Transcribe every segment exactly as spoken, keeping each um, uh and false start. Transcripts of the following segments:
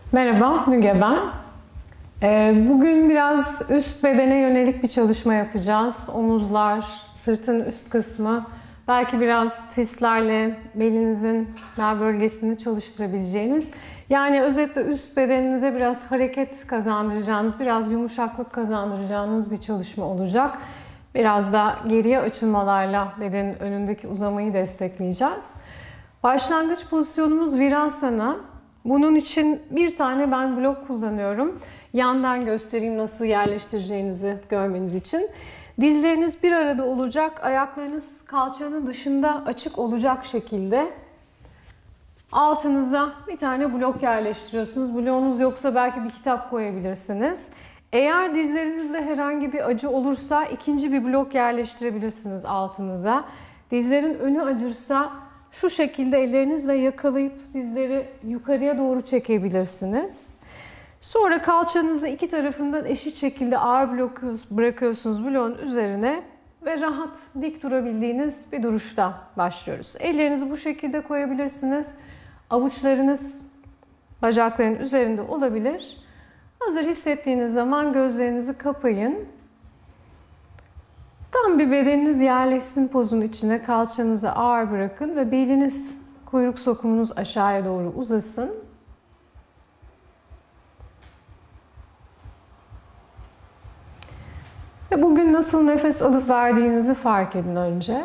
Merhaba, Müge ben. Bugün biraz üst bedene yönelik bir çalışma yapacağız. Omuzlar, sırtın üst kısmı, belki biraz twistlerle belinizin bel bölgesini çalıştırabileceğiniz. Yani özetle üst bedeninize biraz hareket kazandıracağınız, biraz yumuşaklık kazandıracağınız bir çalışma olacak. Biraz da geriye açılmalarla bedenin önündeki uzamayı destekleyeceğiz. Başlangıç pozisyonumuz Virasana. Bunun için bir tane ben blok kullanıyorum. Yandan göstereyim nasıl yerleştireceğinizi görmeniz için. Dizleriniz bir arada olacak, ayaklarınız kalçanın dışında açık olacak şekilde altınıza bir tane blok yerleştiriyorsunuz. Bloğunuz yoksa belki bir kitap koyabilirsiniz. Eğer dizlerinizde herhangi bir acı olursa ikinci bir blok yerleştirebilirsiniz altınıza. Dizlerin önü acırsa şu şekilde ellerinizle yakalayıp dizleri yukarıya doğru çekebilirsiniz. Sonra kalçanızı iki tarafından eşit şekilde ağır blok bırakıyorsunuz bloğun üzerine ve rahat dik durabildiğiniz bir duruşta başlıyoruz. Ellerinizi bu şekilde koyabilirsiniz. Avuçlarınız bacakların üzerinde olabilir. Hazır hissettiğiniz zaman gözlerinizi kapayın. Tam bir bedeniniz yerleşsin pozun içine, kalçanızı ağır bırakın ve beliniz, kuyruk sokumunuz aşağıya doğru uzasın. Ve bugün nasıl nefes alıp verdiğinizi fark edin önce.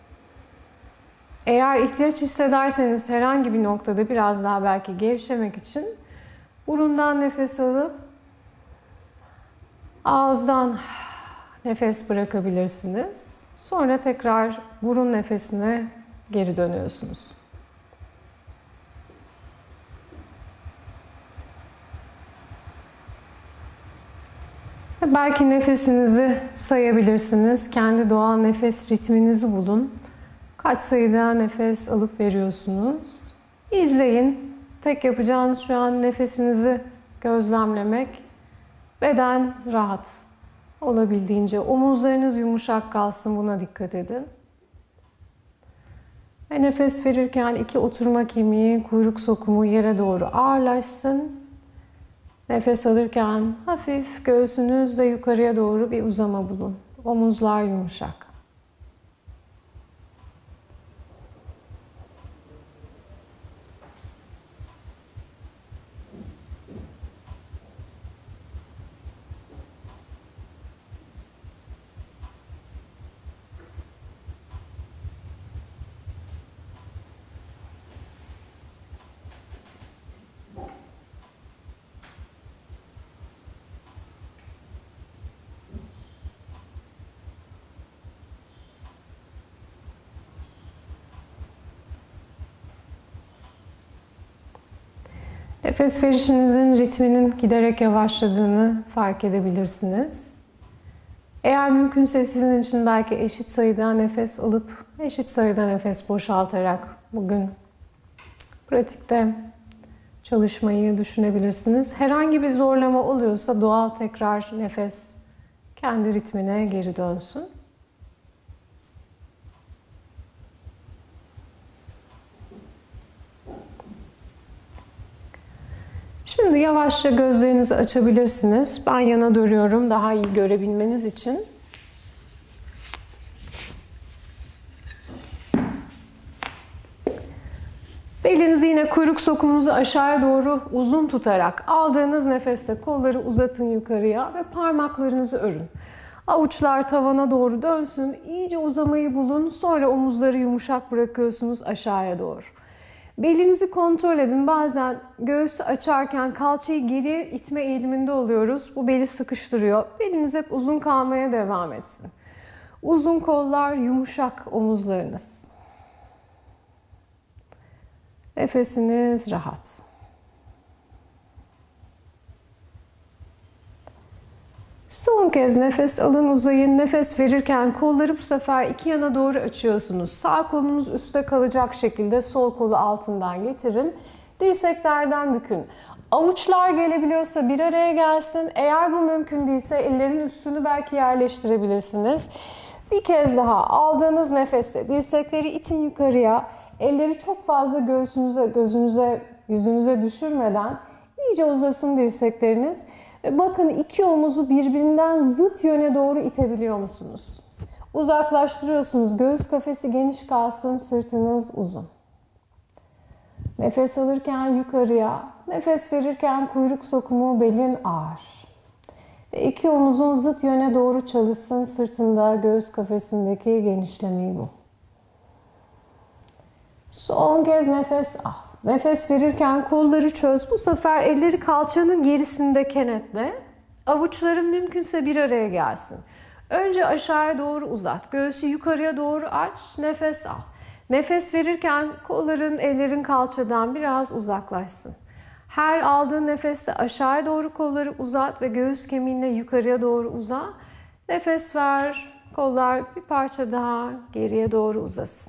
Eğer ihtiyaç hissederseniz herhangi bir noktada biraz daha belki gevşemek için burundan nefes alıp ağızdan nefes bırakabilirsiniz. Sonra tekrar burun nefesine geri dönüyorsunuz. Belki nefesinizi sayabilirsiniz. Kendi doğal nefes ritminizi bulun. Kaç sayıda nefes alıp veriyorsunuz. İzleyin. Tek yapacağınız şu an nefesinizi gözlemlemek. Beden rahat. Olabildiğince omuzlarınız yumuşak kalsın, buna dikkat edin. Ve nefes verirken iki oturma kemiği, kuyruk sokumu yere doğru ağırlaşsın. Nefes alırken hafif göğsünüzle yukarıya doğru bir uzama bulun. Omuzlar yumuşak. Nefes verişinizin ritminin giderek yavaşladığını fark edebilirsiniz. Eğer mümkünse sizin için belki eşit sayıda nefes alıp eşit sayıda nefes boşaltarak bugün pratikte çalışmayı düşünebilirsiniz. Herhangi bir zorlama oluyorsa doğal tekrar nefes kendi ritmine geri dönsün. Şimdi yavaşça gözlerinizi açabilirsiniz. Ben yana dönüyorum daha iyi görebilmeniz için. Belinizi yine kuyruk sokumunuzu aşağıya doğru uzun tutarak aldığınız nefeste kolları uzatın yukarıya ve parmaklarınızı örün. Avuçlar tavana doğru dönsün. İyice uzamayı bulun. Sonra omuzları yumuşak bırakıyorsunuz aşağıya doğru. Belinizi kontrol edin. Bazen göğsü açarken kalçayı geriye itme eğiliminde oluyoruz. Bu beli sıkıştırıyor. Beliniz hep uzun kalmaya devam etsin. Uzun kollar, yumuşak omuzlarınız. Nefesiniz rahat. Son kez nefes alın, uzayın. Nefes verirken kolları bu sefer iki yana doğru açıyorsunuz. Sağ kolunuz üstte kalacak şekilde sol kolu altından getirin. Dirseklerden bükün. Avuçlar gelebiliyorsa bir araya gelsin. Eğer bu mümkün değilse ellerin üstünü belki yerleştirebilirsiniz. Bir kez daha aldığınız nefeste dirsekleri itin yukarıya. Elleri çok fazla göğsünüze, gözünüze, yüzünüze düşürmeden İyice uzasın dirsekleriniz. Ve bakın iki omuzu birbirinden zıt yöne doğru itebiliyor musunuz? Uzaklaştırıyorsunuz. Göğüs kafesi geniş kalsın, sırtınız uzun. Nefes alırken yukarıya, nefes verirken kuyruk sokumu, belin ağır. Ve iki omuzun zıt yöne doğru çalışsın, sırtında, göğüs kafesindeki genişlemeyi bul. Son kez nefes al. Nefes verirken kolları çöz. Bu sefer elleri kalçanın gerisinde kenetle. Avuçların mümkünse bir araya gelsin. Önce aşağıya doğru uzat. Göğsü yukarıya doğru aç. Nefes al. Nefes verirken kolların, ellerin kalçadan biraz uzaklaşsın. Her aldığın nefeste aşağıya doğru kolları uzat ve göğüs kemiğinle yukarıya doğru uza. Nefes ver. Kollar bir parça daha geriye doğru uzasın.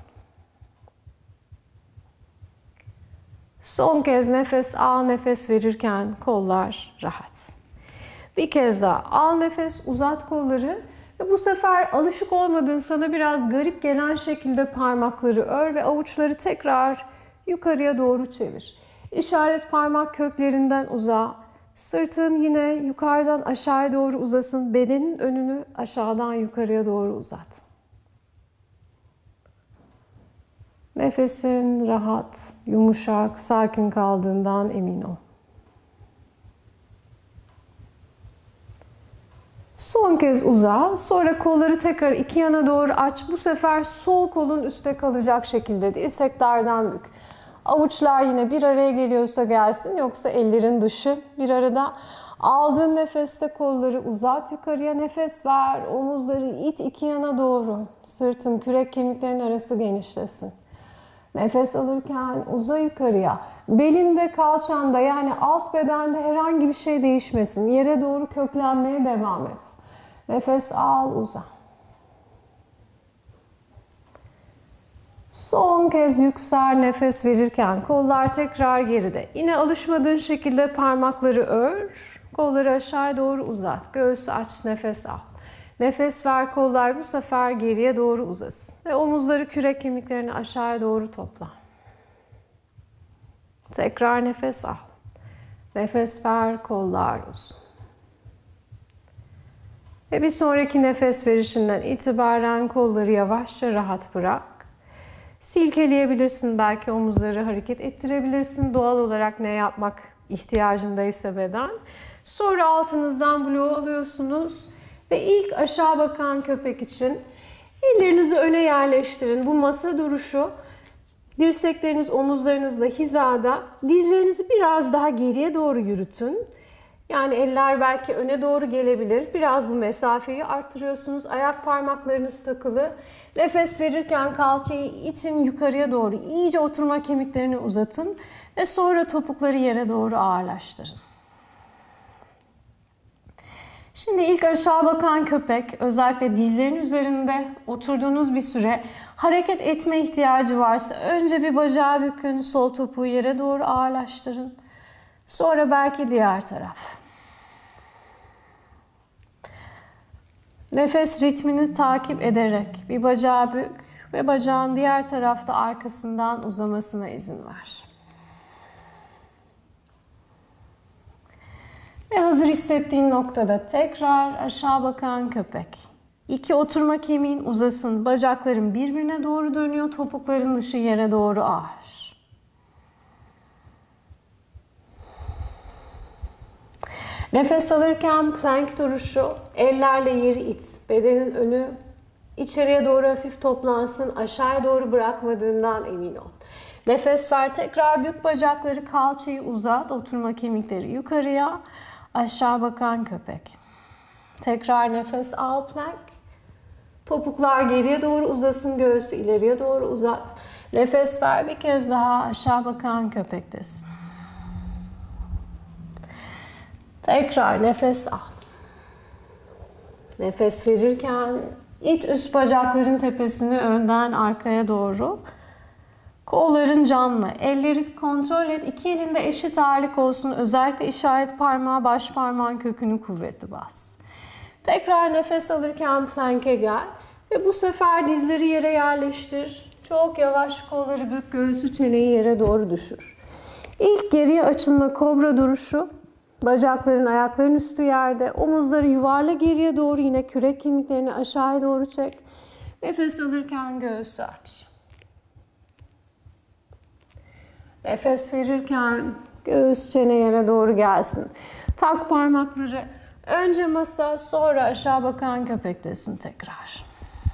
Son kez nefes al, nefes verirken kollar rahat. Bir kez daha al nefes, uzat kolları ve bu sefer alışık olmadığın, sana biraz garip gelen şekilde parmakları ör ve avuçları tekrar yukarıya doğru çevir. İşaret parmak köklerinden uza. Sırtın yine yukarıdan aşağıya doğru uzasın. Bedenin önünü aşağıdan yukarıya doğru uzat. Nefesin rahat, yumuşak, sakin kaldığından emin ol. Son kez uza, sonra kolları tekrar iki yana doğru aç. Bu sefer sol kolun üstte kalacak şekilde dirseklerden bük. Avuçlar yine bir araya geliyorsa gelsin, yoksa ellerin dışı bir arada. Aldığın nefeste kolları uzat yukarıya, nefes ver. Omuzları it iki yana doğru. Sırtın, kürek kemiklerin arası genişlesin. Nefes alırken uza yukarıya. Belinde, kalçanda, yani alt bedende herhangi bir şey değişmesin. Yere doğru köklenmeye devam et. Nefes al, uza. Son kez yüksel, nefes verirken kollar tekrar geride. Yine alışmadığın şekilde parmakları ör. Kolları aşağıya doğru uzat. Göğsü aç, nefes al. Nefes ver, kollar bu sefer geriye doğru uzasın. Ve omuzları, kürek kemiklerini aşağıya doğru topla. Tekrar nefes al. Nefes ver, kollar uzun. Ve bir sonraki nefes verişinden itibaren kolları yavaşça rahat bırak. Silkeleyebilirsin, belki omuzları hareket ettirebilirsin. Doğal olarak ne yapmak ihtiyacındaysa beden. Sonra altınızdan bloğu alıyorsunuz. Ve ilk aşağı bakan köpek için ellerinizi öne yerleştirin. Bu masa duruşu, dirsekleriniz omuzlarınızla hizada. Dizlerinizi biraz daha geriye doğru yürütün. Yani eller belki öne doğru gelebilir. Biraz bu mesafeyi arttırıyorsunuz. Ayak parmaklarınız takılı. Nefes verirken kalçayı itin yukarıya doğru. İyice oturma kemiklerini uzatın. Ve sonra topukları yere doğru ağırlaştırın. Şimdi ilk aşağı bakan köpek, özellikle dizlerin üzerinde oturduğunuz bir süre hareket etme ihtiyacı varsa önce bir bacağı bükün, sol topuğu yere doğru ağırlaştırın. Sonra belki diğer taraf. Nefes ritmini takip ederek bir bacağı bük ve bacağın diğer tarafta arkasından uzamasına izin ver. Ve hazır hissettiğin noktada tekrar aşağı bakan köpek. İki oturma kemiğin uzasın. Bacakların birbirine doğru dönüyor. Topukların dışı yere doğru ağır. Nefes alırken plank duruşu. Ellerle yeri it. Bedenin önü içeriye doğru hafif toplansın. Aşağıya doğru bırakmadığından emin ol. Nefes ver. Tekrar bük bacakları, kalçayı uzat. Oturma kemikleri yukarıya. Aşağı bakan köpek. Tekrar nefes al, plank. Topuklar geriye doğru uzasın, göğsü ileriye doğru uzat. Nefes ver, bir kez daha aşağı bakan köpektesin. Tekrar nefes al. Nefes verirken it üst bacakların tepesini önden arkaya doğru. Kolların canlı. Elleri kontrol et. İki elinde eşit ağırlık olsun. Özellikle işaret parmağı, baş parmağın kökünü kuvvetli bas. Tekrar nefes alırken plank'e gel. Ve bu sefer dizleri yere yerleştir. Çok yavaş kolları bük, göğsü, çeneyi yere doğru düşür. İlk geriye açılma kobra duruşu. Bacakların ayakların üstü yerde. Omuzları yuvarla geriye doğru, yine kürek kemiklerini aşağıya doğru çek. Nefes alırken göğsü aç. Nefes verirken göğüs çene yere doğru gelsin. Tak parmakları. Önce masa, sonra aşağı bakan köpektesin tekrar.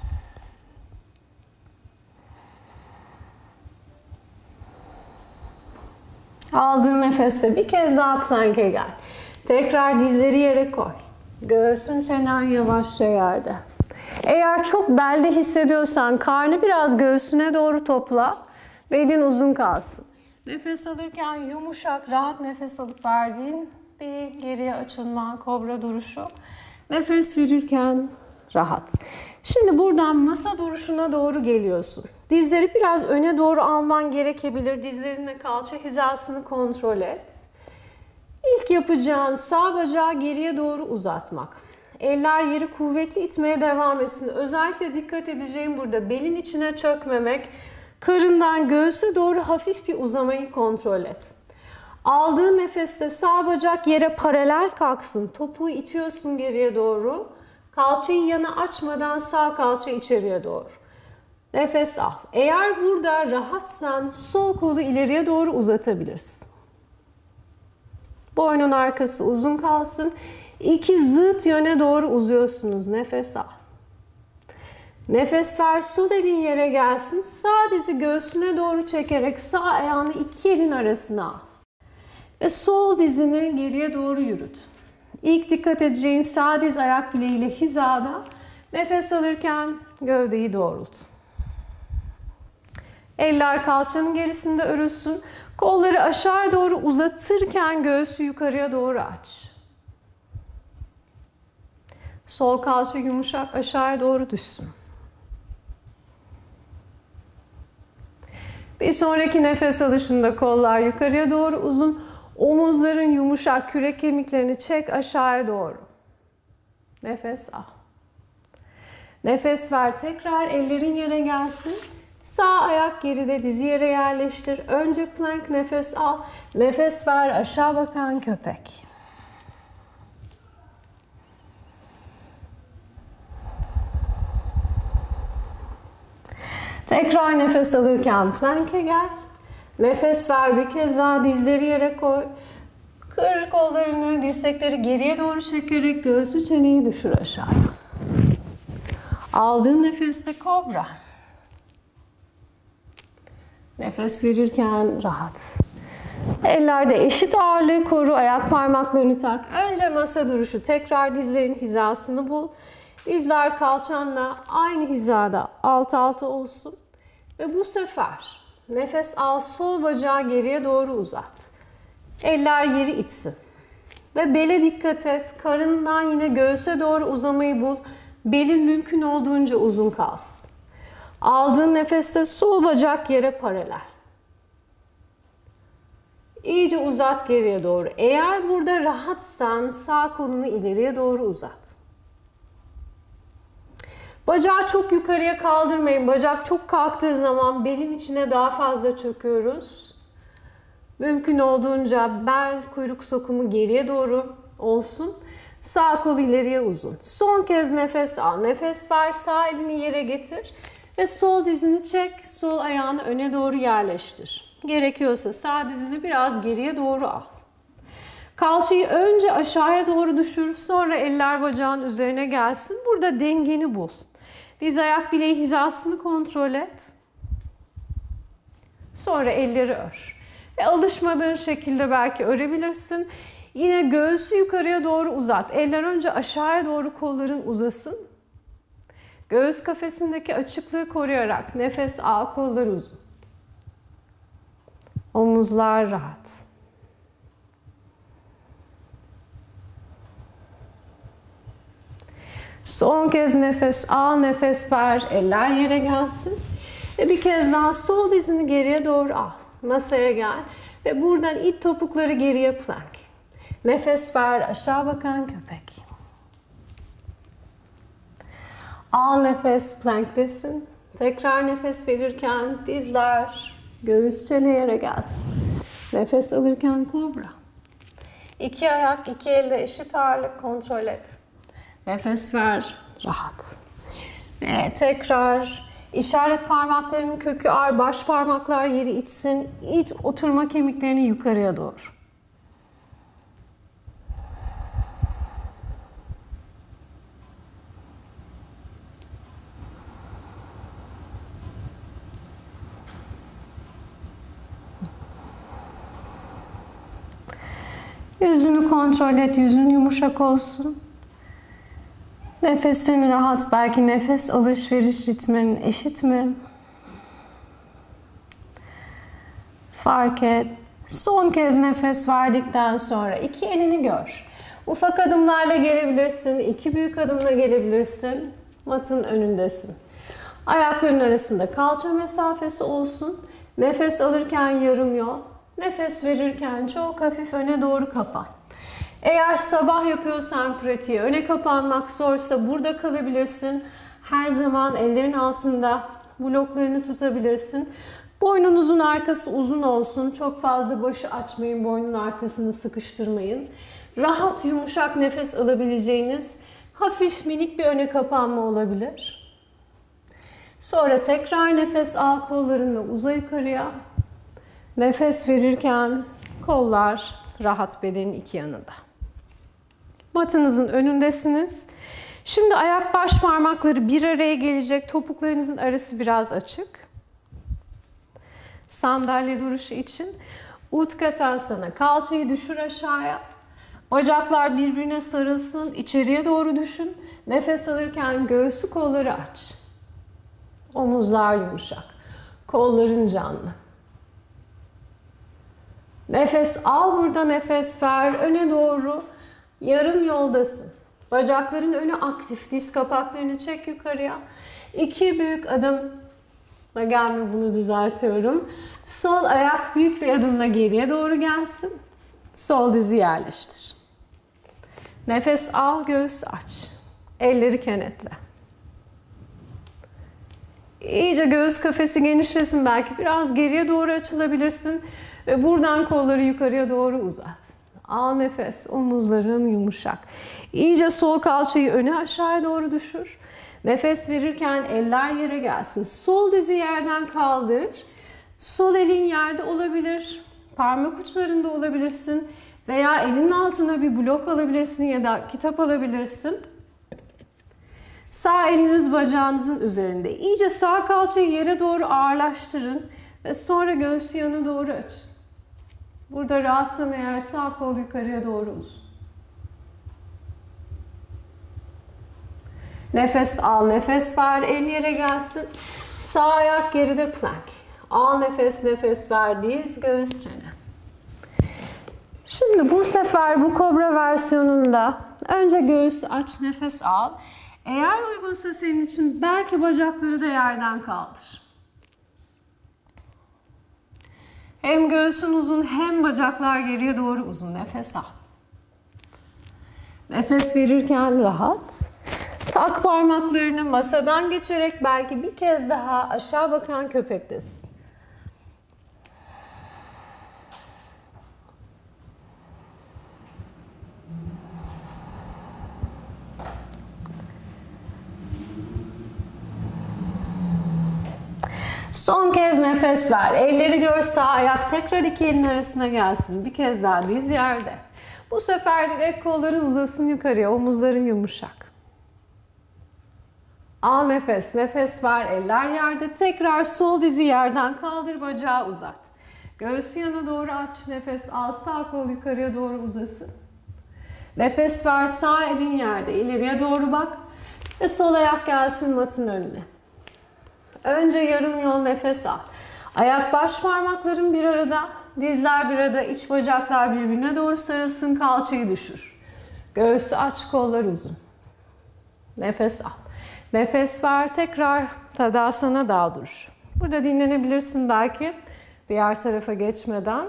Aldığın nefeste bir kez daha plank'e gel. Tekrar dizleri yere koy. Göğsün, çenen yavaşça yerde. Eğer çok belde hissediyorsan karnı biraz göğsüne doğru topla. Belin uzun kalsın. Nefes alırken yumuşak, rahat nefes alıp verdiğin bir geriye açılma kobra duruşu. Nefes verirken rahat. Şimdi buradan masa duruşuna doğru geliyorsun. Dizleri biraz öne doğru alman gerekebilir. Dizlerinle kalça hizasını kontrol et. İlk yapacağın sağ bacağı geriye doğru uzatmak. Eller yeri kuvvetli itmeye devam etsin. Özellikle dikkat edeceğim burada belin içine çökmemek. Karından göğüse doğru hafif bir uzamayı kontrol et. Aldığın nefeste sağ bacak yere paralel kalksın. Topuğu itiyorsun geriye doğru. Kalçayı yana açmadan sağ kalça içeriye doğru. Nefes al. Eğer burada rahatsan sol kolu ileriye doğru uzatabilirsin. Boynun arkası uzun kalsın. İki zıt yöne doğru uzuyorsunuz. Nefes al. Nefes ver. Sol elin yere gelsin. Sağ dizi göğsüne doğru çekerek sağ ayağını iki elin arasına al. Ve sol dizini geriye doğru yürüt. İlk dikkat edeceğin sağ diz ayak bileğiyle hizada. Nefes alırken gövdeyi doğrult. Eller kalçanın gerisinde örülsün. Kolları aşağıya doğru uzatırken göğsü yukarıya doğru aç. Sol kalça yumuşak aşağıya doğru düşsün. Bir sonraki nefes alışında kollar yukarıya doğru uzun. Omuzların yumuşak, kürek kemiklerini çek aşağıya doğru. Nefes al. Nefes ver. Tekrar ellerin yere gelsin. Sağ ayak geride, dizi yere yerleştir. Önce plank, nefes al. Nefes ver. Aşağı bakan köpek. Tekrar nefes alırken plank'e gel. Nefes ver, bir kez daha dizleri yere koy. Kır kollarını, dirsekleri geriye doğru çekerek göğsü, çeneyi düşür aşağıya. Aldığın nefeste kobra. Nefes verirken rahat. Ellerde eşit ağırlığı koru, ayak parmaklarını tak. Önce masa duruşu, tekrar dizlerin hizasını bul. Dizler kalçanla aynı hizada alt alta olsun. Ve bu sefer nefes al, sol bacağı geriye doğru uzat. Eller yeri itsin. Ve bele dikkat et. Karından yine göğse doğru uzamayı bul. Belin mümkün olduğunca uzun kalsın. Aldığın nefeste sol bacak yere paralel. İyice uzat geriye doğru. Eğer burada rahatsan sağ kolunu ileriye doğru uzat. Bacağı çok yukarıya kaldırmayın. Bacak çok kalktığı zaman belin içine daha fazla çöküyoruz. Mümkün olduğunca bel, kuyruk sokumu geriye doğru olsun. Sağ kol ileriye uzun. Son kez nefes al. Nefes ver. Sağ elini yere getir. Ve sol dizini çek. Sol ayağını öne doğru yerleştir. Gerekiyorsa sağ dizini biraz geriye doğru al. Kalçayı önce aşağıya doğru düşür. Sonra eller bacağın üzerine gelsin. Burada dengeni bul. Diz ayak bileği hizasını kontrol et. Sonra elleri ör. Ve alışmadığın şekilde belki örebilirsin. Yine göğsü yukarıya doğru uzat. Eller önce aşağıya doğru, kolların uzasın. Göğüs kafesindeki açıklığı koruyarak nefes al, kollar uzun. Omuzlar rahat. Son kez nefes al, nefes ver, eller yere gelsin. Ve bir kez daha sol dizini geriye doğru al. Masaya gel ve buradan it topukları geriye plank. Nefes ver, aşağı bakan köpek. Al nefes, planktesin. Tekrar nefes verirken dizler, göğüs, çene yere gelsin. Nefes alırken kobra. İki ayak, iki elde eşit ağırlık kontrol et. Nefes ver, rahat. Ve tekrar işaret parmaklarının kökü ağır, baş parmaklar yeri itsin. İt oturma kemiklerini yukarıya doğru. Yüzünü kontrol et, yüzün yumuşak olsun. Nefesin rahat, belki nefes alışveriş ritmin eşit mi? Fark et. Son kez nefes verdikten sonra iki elini gör. Ufak adımlarla gelebilirsin, iki büyük adımla gelebilirsin. Matın önündesin. Ayakların arasında kalça mesafesi olsun. Nefes alırken yarım yol. Nefes verirken çok hafif öne doğru kapan. Eğer sabah yapıyorsan pratiği öne kapanmak zorsa burada kalabilirsin. Her zaman ellerin altında bloklarını tutabilirsin. Boynunuzun arkası uzun olsun. Çok fazla başı açmayın. Boynun arkasını sıkıştırmayın. Rahat, yumuşak nefes alabileceğiniz hafif minik bir öne kapanma olabilir. Sonra tekrar nefes al, kollarınla uza yukarıya. Nefes verirken kollar rahat bedenin iki yanında. Matınızın önündesiniz. Şimdi ayak baş parmakları bir araya gelecek. Topuklarınızın arası biraz açık. Sandalye duruşu için Utkatasana. Kalçayı düşür aşağıya. Bacaklar birbirine sarılsın. İçeriye doğru düşün. Nefes alırken göğsü, kolları aç. Omuzlar yumuşak. Kolların canlı. Nefes al, burada nefes ver. Öne doğru yarım yoldasın. Bacakların önü aktif. Diz kapaklarını çek yukarıya. İki büyük adımla gelme, bunu düzeltiyorum. Sol ayak büyük bir adımla geriye doğru gelsin. Sol dizi yerleştir. Nefes al, göğüs aç. Elleri kenetle. İyice göğüs kafesi genişlesin. Belki biraz geriye doğru açılabilirsin. Ve buradan kolları yukarıya doğru uzat. Al nefes, omuzların yumuşak. İyice sol kalçayı öne aşağıya doğru düşür. Nefes verirken eller yere gelsin. Sol dizi yerden kaldır. Sol elin yerde olabilir. Parmak uçlarında olabilirsin. Veya elin altına bir blok alabilirsin ya da kitap alabilirsin. Sağ eliniz bacağınızın üzerinde. İyice sağ kalçayı yere doğru ağırlaştırın. Ve sonra göğsü yana doğru açın. Burada rahatsan eğer sağ kol yukarıya doğru uzun. Nefes al, nefes ver, el yere gelsin. Sağ ayak geride, plank. Al nefes, nefes ver, diz, göğüs, çene. Şimdi bu sefer bu kobra versiyonunda önce göğüsü aç, nefes al. Eğer uygunsa senin için belki bacakları da yerden kaldır. Hem göğsün uzun hem bacaklar geriye doğru uzun. Nefes al. Nefes verirken rahat. Tak parmaklarını masadan geçerek belki bir kez daha aşağı bakan köpektesin. Son kez nefes ver. Elleri gör, sağ ayak tekrar iki elin arasına gelsin. Bir kez daha diz yerde. Bu sefer direkt kolların uzasın yukarıya. Omuzların yumuşak. Al nefes. Nefes ver. Eller yerde. Tekrar sol dizi yerden kaldır. Bacağı uzat. Göğsü yana doğru aç. Nefes al. Sağ kol yukarıya doğru uzasın. Nefes ver. Sağ elin yerde. İleriye doğru bak. Ve sol ayak gelsin matın önüne. Önce yarım yol nefes al. Ayak baş parmakların bir arada, dizler bir arada, iç bacaklar birbirine doğru sarılsın, kalçayı düşür. Göğsü aç, kollar uzun. Nefes al. Nefes ver, tekrar Tadasana, dağ duruşu. Burada dinlenebilirsin belki diğer tarafa geçmeden.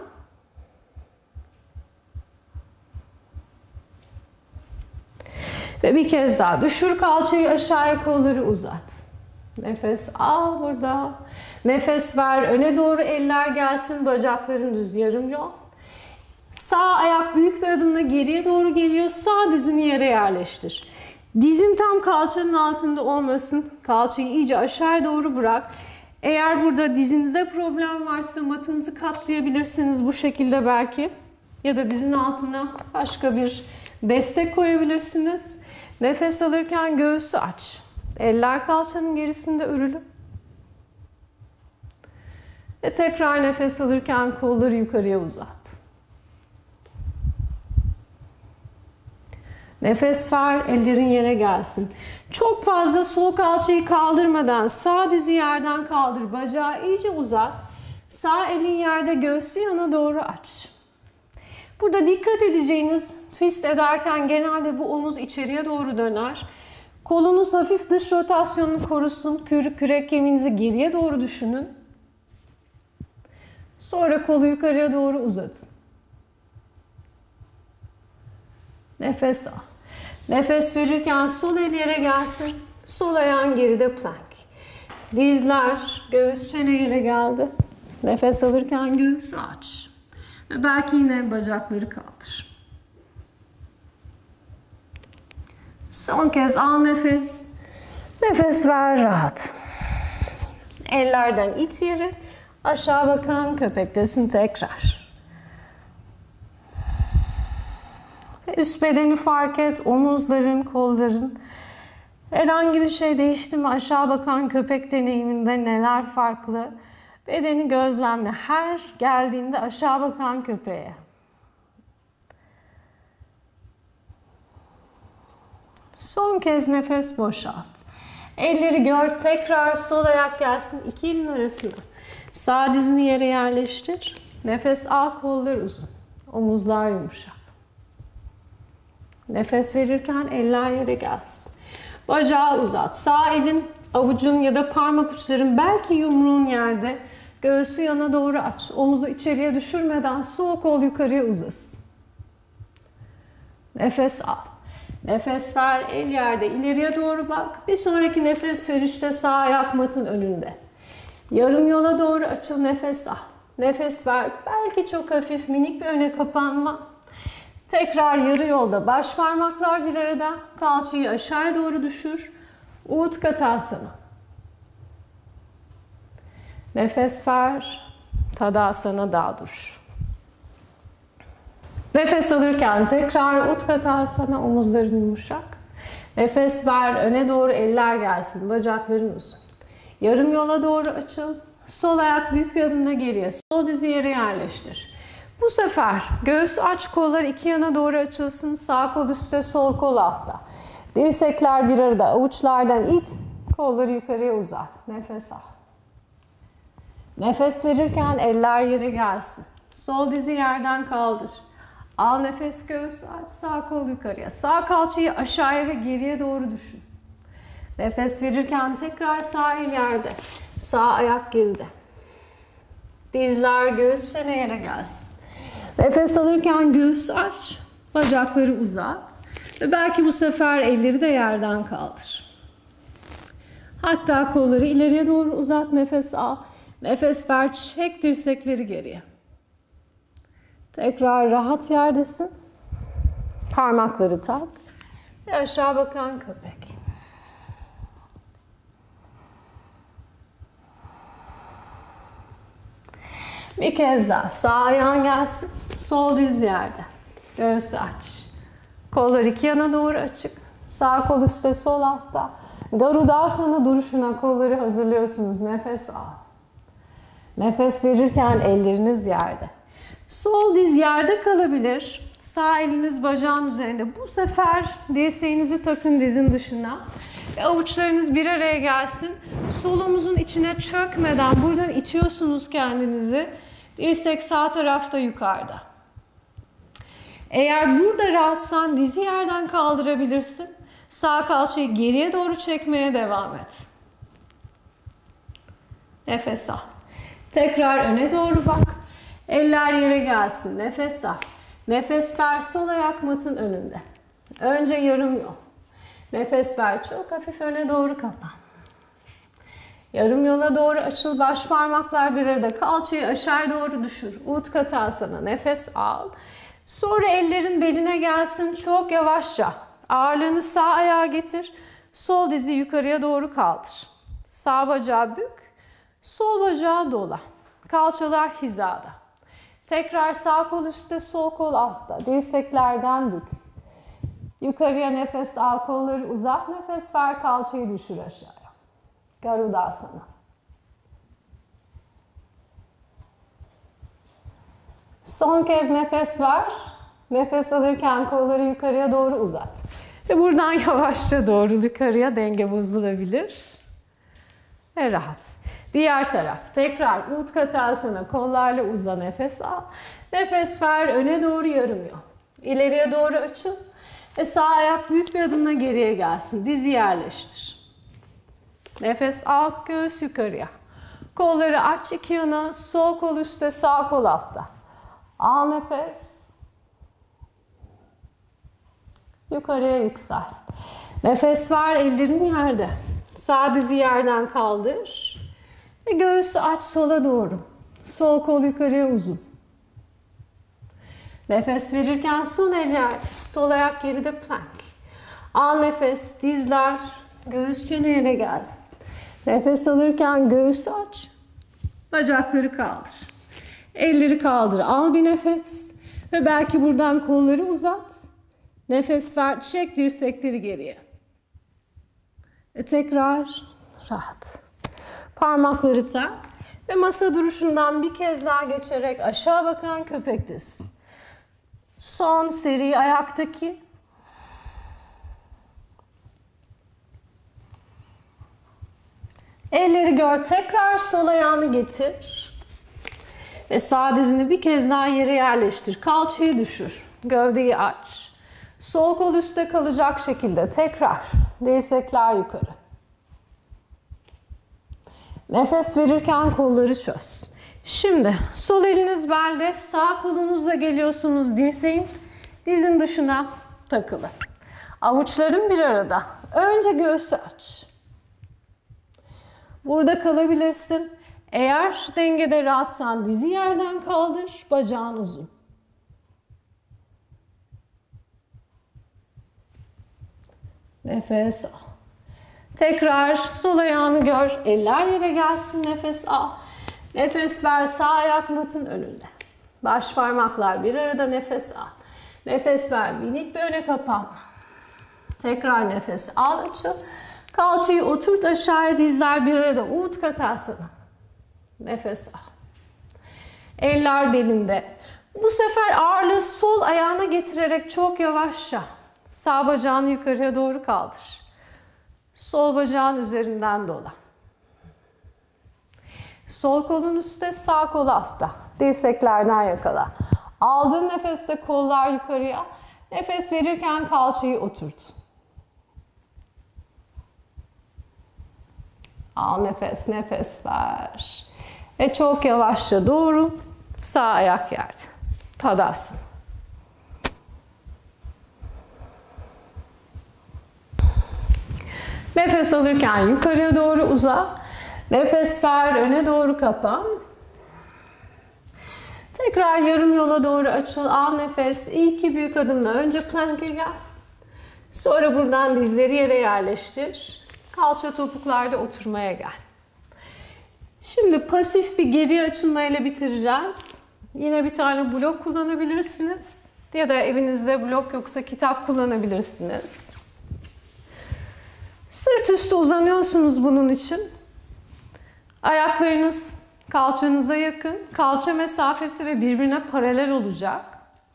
Ve bir kez daha düşür kalçayı aşağıya, kolları uzat. Nefes al burada. Nefes ver. Öne doğru eller gelsin. Bacakların düz, yarım yol. Sağ ayak büyük bir adımla geriye doğru geliyor. Sağ dizini yere yerleştir. Dizin tam kalçanın altında olmasın. Kalçayı iyice aşağı doğru bırak. Eğer burada dizinizde problem varsa matınızı katlayabilirsiniz bu şekilde belki. Ya da dizin altına başka bir destek koyabilirsiniz. Nefes alırken göğsü aç. Eller kalçanın gerisinde örülü. Ve tekrar nefes alırken kolları yukarıya uzat. Nefes ver, ellerin yere gelsin. Çok fazla sol kalçayı kaldırmadan sağ dizi yerden kaldır. Bacağı iyice uzat. Sağ elin yerde, göğsü yana doğru aç. Burada dikkat edeceğiniz, twist ederken genelde bu omuz içeriye doğru döner. Kolunuz hafif dış rotasyonunu korusun. Kürek, kürek kemiğinizi geriye doğru düşünün. Sonra kolu yukarıya doğru uzatın. Nefes al. Nefes verirken sol el yere gelsin. Sol ayağın geride plank. Dizler, göğüs, çene yere geldi. Nefes alırken göğsü aç. Ve belki yine bacakları kaldır. Son kez al nefes. Nefes ver rahat. Ellerden it yere. Aşağı bakan köpektesin tekrar. Üst bedeni fark et. Omuzların, kolların. Herhangi bir şey değişti mi? Aşağı bakan köpek deneyiminde neler farklı? Bedeni gözlemle. Her geldiğinde aşağı bakan köpeğe. Son kez nefes boşalt. Elleri gör. Tekrar sol ayak gelsin. İki elin arasına. Sağ dizini yere yerleştir. Nefes al, kollar uzun. Omuzlar yumuşak. Nefes verirken eller yere gelsin. Bacağı uzat. Sağ elin, avucun ya da parmak uçların, belki yumruğun yerde. Göğsü yana doğru aç. Omuzu içeriye düşürmeden sol kol yukarıya uzasın. Nefes al. Nefes ver. El yerde. İleriye doğru bak. Bir sonraki nefes verişte sağ ayak matın önünde. Yarım yola doğru açıl. Nefes al. Nefes ver. Belki çok hafif minik bir öne kapanma. Tekrar yarı yolda baş parmaklar bir arada. Kalçayı aşağıya doğru düşür. Utkatasana. Nefes ver. Tadasana, dağ duruş. Nefes alırken tekrar Utkatasana, omuzların yumuşak. Nefes ver. Öne doğru eller gelsin. Bacakların uzun. Yarım yola doğru açıl. Sol ayak büyük bir adımla geriye. Sol dizi yere yerleştir. Bu sefer göğsü aç, kollar iki yana doğru açılsın. Sağ kol üstte, sol kol altta. Dirsekler bir arada. Avuçlardan it. Kolları yukarıya uzat. Nefes al. Nefes verirken eller yere gelsin. Sol dizi yerden kaldır. Al nefes, göğsü aç. Sağ kol yukarıya. Sağ kalçayı aşağıya ve geriye doğru düşün. Nefes verirken tekrar sağ el yerde. Sağ ayak geride. Dizler, göğüs, çene yere gelsin. Nefes alırken göğsü aç. Bacakları uzat. Ve belki bu sefer elleri de yerden kaldır. Hatta kolları ileriye doğru uzat. Nefes al. Nefes ver. Çek dirsekleri geriye. Tekrar rahat yerdesin. Parmakları tak. Ve aşağı bakan köpek. Bir kez daha. Sağ ayağın gelsin. Sol diz yerde. Göğsü aç. Kollar iki yana doğru açık. Sağ kol üstte, sol altta. Garudasana duruşuna kolları hazırlıyorsunuz. Nefes al. Nefes verirken elleriniz yerde. Sol diz yerde kalabilir. Sağ eliniz bacağın üzerinde. Bu sefer dirseğinizi takın dizin dışına. Ve avuçlarınız bir araya gelsin. Sol omuzun içine çökmeden buradan itiyorsunuz kendinizi. Dirsek sağ tarafta yukarıda. Eğer burada rahatsan dizi yerden kaldırabilirsin. Sağ kalçayı geriye doğru çekmeye devam et. Nefes al. Tekrar öne doğru bak. Eller yere gelsin. Nefes al. Nefes ver. Sol ayak matın önünde. Önce yarım yol. Nefes ver. Çok hafif öne doğru kapan. Yarım yola doğru açıl. Baş parmaklar bir arada. Kalçayı aşağı doğru düşür. Utkatasana. Nefes al. Sonra ellerin beline gelsin. Çok yavaşça. Ağırlığını sağ ayağa getir. Sol dizi yukarıya doğru kaldır. Sağ bacağı bük. Sol bacağı dola. Kalçalar hizada. Tekrar sağ kol üstte, sol kol altta. Dirseklerden bük. Yukarıya nefes al, kolları uzat, nefes ver, kalçayı düşür aşağıya. Garudasana. Son kez nefes ver. Nefes alırken kolları yukarıya doğru uzat. Ve buradan yavaşça doğru yukarıya denge bozulabilir. Ve rahat. Diğer taraf. Tekrar Utkatasana. Kollarla uzan, nefes al. Nefes ver, öne doğru yarım yol. İleriye doğru açıl. Ve sağ ayak büyük bir adımla geriye gelsin. Dizi yerleştir. Nefes al, göğüs yukarıya. Kolları aç iki yana. Sol kol üstte, sağ kol altta. Al nefes. Yukarıya yüksel. Nefes ver, ellerin yerde. Sağ dizi yerden kaldır. Ve göğüsü aç sola doğru. Sol kol yukarıya uzun. Nefes verirken son eller, sol ayak geride plank. Al nefes, dizler, göğüs çeneye gelsin. Nefes alırken göğüsü aç, bacakları kaldır. Elleri kaldır, al bir nefes ve belki buradan kolları uzat. Nefes ver, çek dirsekleri geriye. Ve tekrar rahat. Parmakları tak ve masa duruşundan bir kez daha geçerek aşağı bakan köpektesin. Son seri ayaktaki. Elleri gör. Tekrar sol ayağını getir. Ve sağ dizini bir kez daha yere yerleştir. Kalçayı düşür. Gövdeyi aç. Sol kol üstte kalacak şekilde. Tekrar. Dirsekler yukarı. Nefes verirken kolları çöz. Şimdi sol eliniz belde, sağ kolunuzla geliyorsunuz dirseğin dizin dışına takılı. Avuçların bir arada. Önce göğsü aç. Burada kalabilirsin. Eğer dengede rahatsan dizi yerden kaldır, bacağın uzun. Nefes al. Tekrar sol ayağını gör. Eller yere gelsin. Nefes al. Nefes ver. Sağ ayak matın önünde. Baş parmaklar bir arada. Nefes al. Nefes ver. Minik bir öne kapan. Tekrar nefes al. Açıl. Kalçayı oturt aşağıya. Dizler bir arada. Utkatasana. Nefes al. Eller belinde. Bu sefer ağırlığı sol ayağına getirerek çok yavaşça sağ bacağını yukarıya doğru kaldır. Sol bacağın üzerinden dola. Sol kolun üstte, sağ kol altta. Dirseklerden yakala. Aldığın nefeste kollar yukarıya. Nefes verirken kalçayı oturt. Al nefes, nefes ver. Ve çok yavaşça doğru. Sağ ayak yerde. Tadasana. Nefes alırken yukarıya doğru uza. Nefes ver, öne doğru kapan. Tekrar yarım yola doğru açıl. Al nefes. İki büyük adımla önce plank'e gel. Sonra buradan dizleri yere yerleştir. Kalça topuklarda oturmaya gel. Şimdi pasif bir geri açılmayla bitireceğiz. Yine bir tane blok kullanabilirsiniz. Ya da evinizde blok yoksa kitap kullanabilirsiniz. Sırt üstü uzanıyorsunuz bunun için. Ayaklarınız kalçanıza yakın. Kalça mesafesi ve birbirine paralel olacak.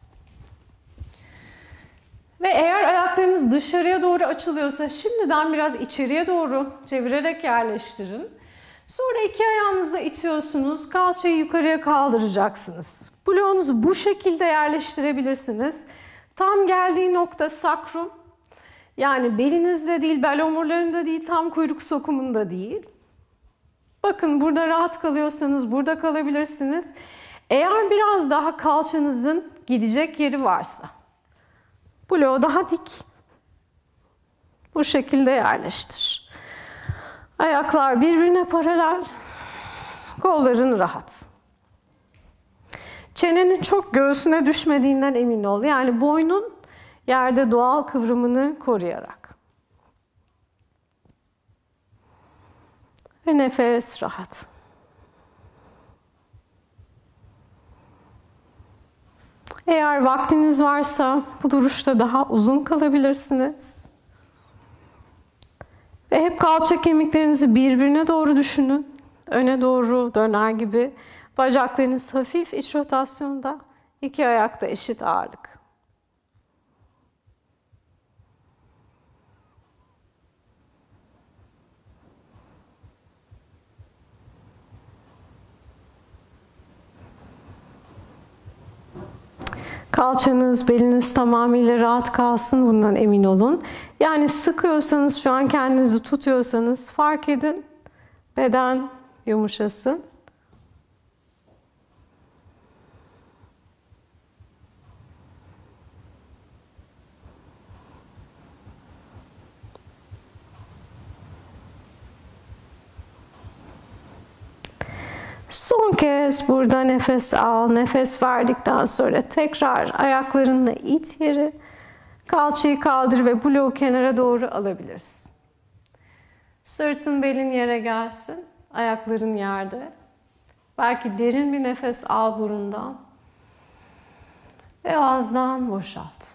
Ve eğer ayaklarınız dışarıya doğru açılıyorsa şimdiden biraz içeriye doğru çevirerek yerleştirin. Sonra iki ayağınızla itiyorsunuz. Kalçayı yukarıya kaldıracaksınız. Bloğunuzu bu şekilde yerleştirebilirsiniz. Tam geldiği nokta sakrum. Yani belinizde değil, bel omurlarında değil, tam kuyruk sokumunda değil. Bakın burada rahat kalıyorsanız burada kalabilirsiniz. Eğer biraz daha kalçanızın gidecek yeri varsa, bloğu daha dik. Bu şekilde yerleştir. Ayaklar birbirine paralel. Kolların rahat. Çenenin çok göğsüne düşmediğinden emin ol. Yani boynun yerde doğal kıvrımını koruyarak. Ve nefes rahat. Eğer vaktiniz varsa bu duruşta daha uzun kalabilirsiniz. Ve hep kalça kemiklerinizi birbirine doğru düşünün. Öne doğru döner gibi. Bacaklarınız hafif iç rotasyonda. İki ayakta eşit ağırlık. Kalçanız, beliniz tamamıyla rahat kalsın, bundan emin olun. Yani sıkıyorsanız, şu an kendinizi tutuyorsanız fark edin. Beden yumuşasın. Son kez burada nefes al. Nefes verdikten sonra tekrar ayaklarınla it yeri. Kalçayı kaldır ve bloğu kenara doğru alabilirsin. Sırtın, belin yere gelsin. Ayakların yerde. Belki derin bir nefes al burundan. Ve ağızdan boşalt.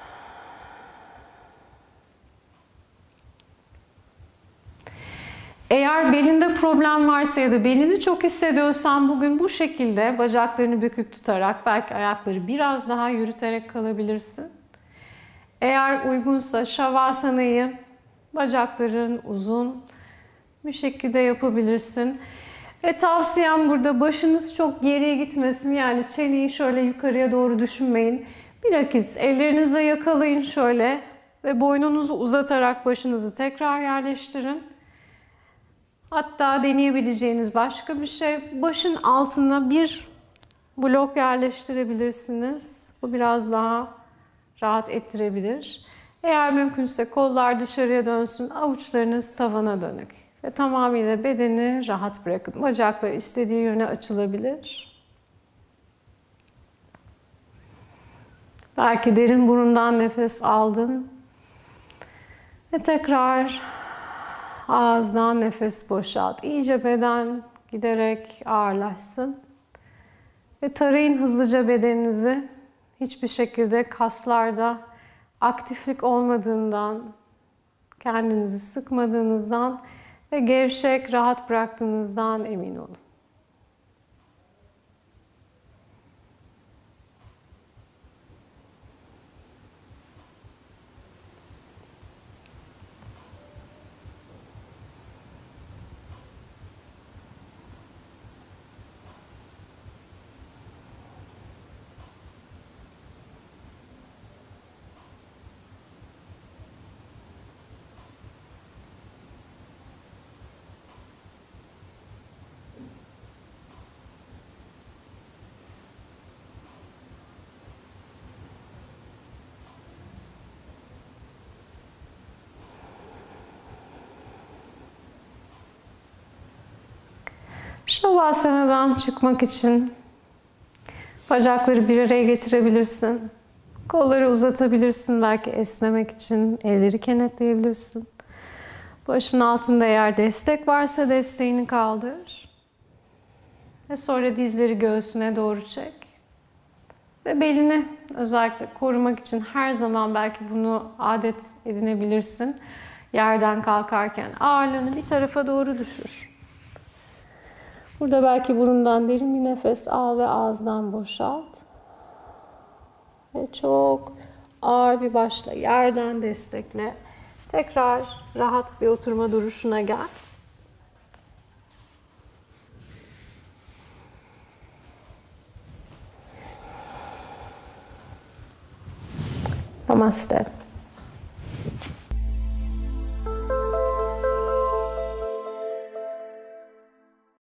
Eğer belinde problem varsa ya da belini çok hissediyorsan bugün bu şekilde bacaklarını bükük tutarak, belki ayakları biraz daha yürüterek kalabilirsin. Eğer uygunsa Şavasana'yı bacakların uzun bir şekilde yapabilirsin. Ve tavsiyem burada başınız çok geriye gitmesin. Yani çeneyi şöyle yukarıya doğru düşünmeyin. Bilakis ellerinizle yakalayın şöyle ve boynunuzu uzatarak başınızı tekrar yerleştirin. Hatta deneyebileceğiniz başka bir şey, başın altına bir blok yerleştirebilirsiniz. Bu biraz daha rahat ettirebilir. Eğer mümkünse kollar dışarıya dönsün, avuçlarınız tavana dönük. Ve tamamıyla bedeni rahat bırakın. Bacaklar istediği yöne açılabilir. Belki derin burundan nefes aldın. Ve tekrar ağızdan nefes boşalt. İyice beden giderek ağırlaşsın. Ve tarayın hızlıca bedeninizi. Hiçbir şekilde kaslarda aktiflik olmadığından, kendinizi sıkmadığınızdan ve gevşek, rahat bıraktığınızdan emin olun. Şavasana'dan çıkmak için bacakları bir araya getirebilirsin. Kolları uzatabilirsin, belki esnemek için elleri kenetleyebilirsin. Başın altında eğer destek varsa desteğini kaldır. Ve sonra dizleri göğsüne doğru çek. Ve belini özellikle korumak için her zaman belki bunu adet edinebilirsin. Yerden kalkarken ağırlığını bir tarafa doğru düşür. Burada belki burundan derin bir nefes al ve ağızdan boşalt. Ve çok ağır bir başla yerden destekle. Tekrar rahat bir oturma duruşuna gel. Namaste.